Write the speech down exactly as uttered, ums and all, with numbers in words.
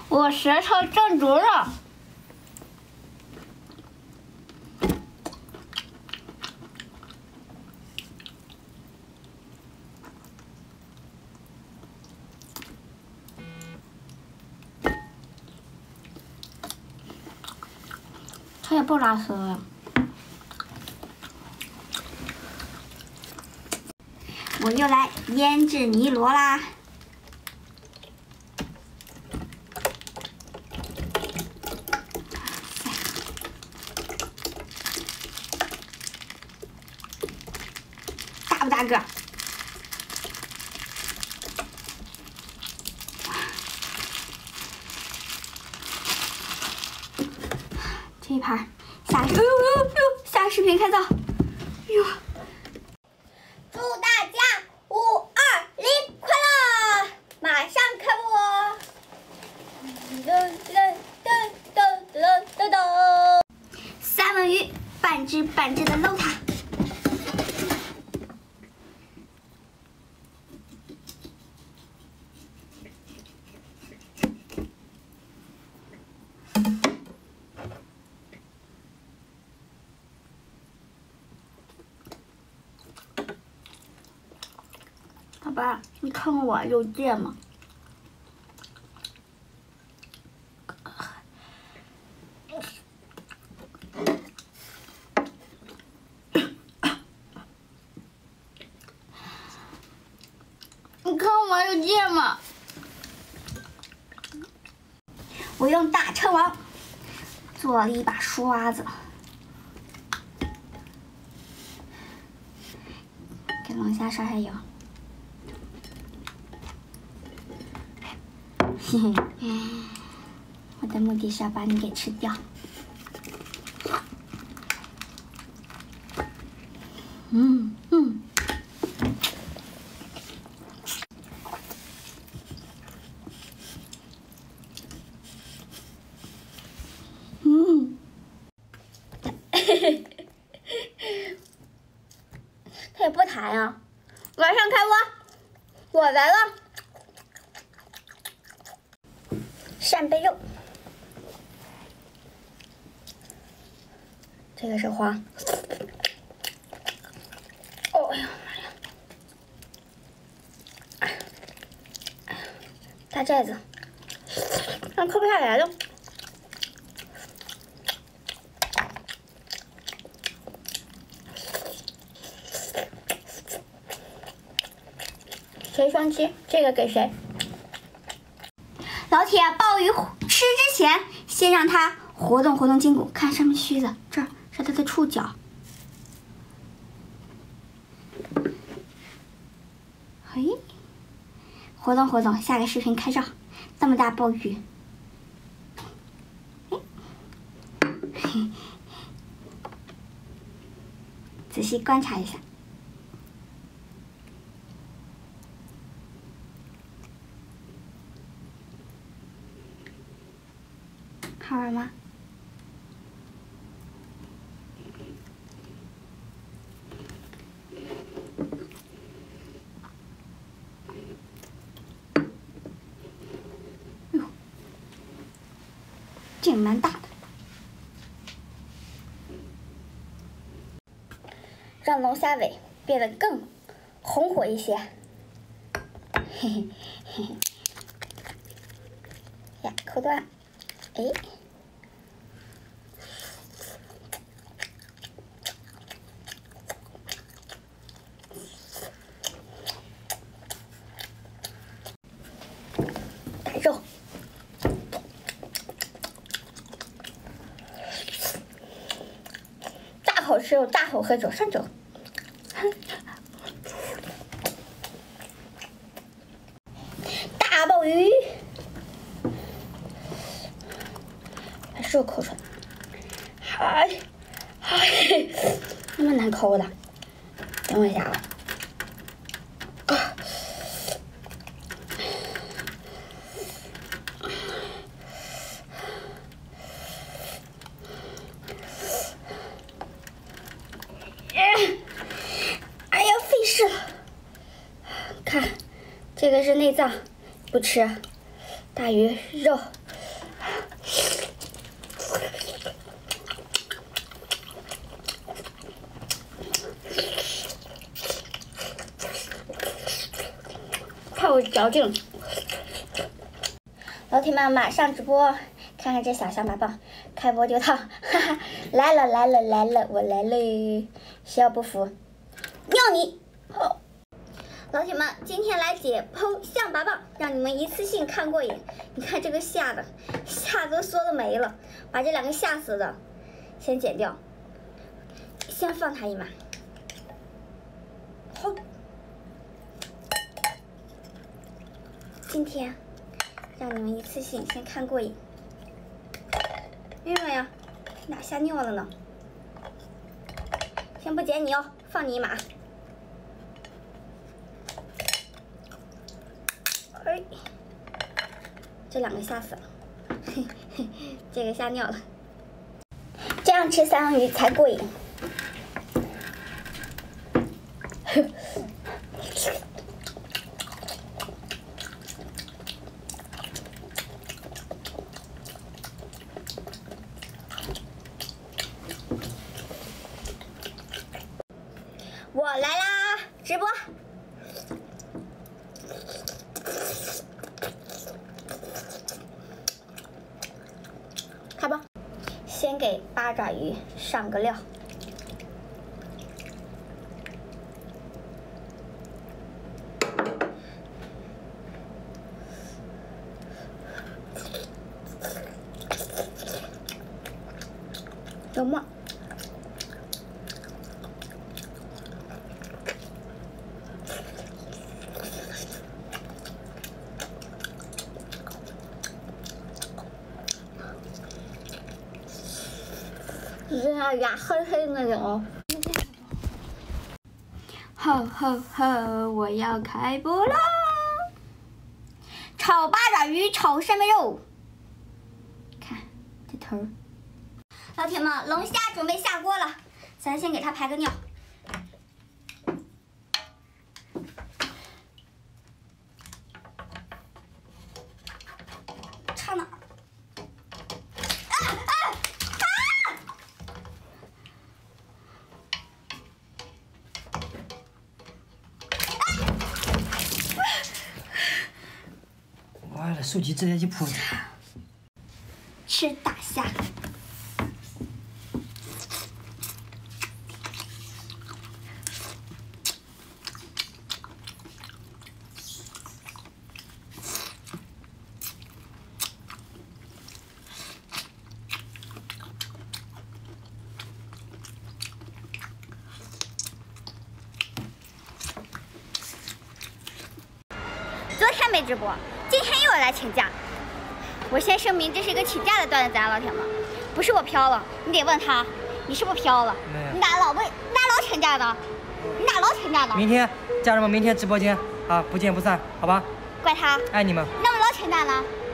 我舌头正直了。它也不拉丝了。我又来腌制尼罗啦。 大不大个？这一盘下，哎呦呦呦，下视频开造，哎呦！祝大家五二零快乐！马上开播！噔噔噔噔噔噔噔！三文鱼半只半只的搂它。 爸爸，你看看我有芥吗？你看我有芥吗？我用大称王做了一把刷子，给龙虾刷下油。 嘿嘿，我的目的是要把你给吃掉。嗯嗯。嗯。嘿嘿，它也不弹呀！马上开播，我来了。 扇贝肉，这个是花。哦呀妈呀！大寨子，但抠不下来了。谁生气？这个给谁？ 老铁，鲍鱼吃之前，先让它活动活动筋骨。看上面须子，这儿是它的触角。嘿，活动活动，下个视频开照。那么大鲍鱼，嘿，仔细观察一下。 好玩吗？哟，这个蛮大的。让龙虾尾变得更红火一些。嘿嘿嘿嘿。呀，抠断。哎。 肉，大口吃肉，大口喝酒，上酒。大鲍鱼，把肉抠出来。嗨，嗨，那么难抠的，等我一下啊。 看，这个是内脏，不吃。大鱼肉看我嚼劲！老铁们，马上直播，看看这小象拔蚌，开播就套，哈哈！来了来了来了，我来了！谁要不服，尿你！哦，老铁们，今天来解剖象拔蚌，让你们一次性看过瘾。你看这个下的，下都缩的没了，把这两个吓死的先剪掉，先放它一马。好，今天让你们一次性先看过瘾。晕了呀？哪吓尿了呢？先不剪你哦，放你一马。哎，这两个吓死了，嘿嘿，这个吓尿了。这样吃三文鱼才过瘾。我来啦，直播。开播，先给八爪鱼上个料。有沫。是啊，牙黑黑那种哦。吼吼吼！我要开播啦！炒八爪鱼，炒扇贝肉。看这头儿。老铁们，龙虾准备下锅了，咱先给它排个尿。插哪儿？ 完了，手机直接一扑。 吃大虾。昨天没直播，今天又要来请假。我先声明，这是一个请假的段子啊，老铁们，不是我飘了，你得问他，你是不是飘了？你哪老为哪老请假的？你哪老请假的？ 明天，家人们，明天直播间啊，不见不散，好吧？ 怪他， 爱你们。 那么老请假呢？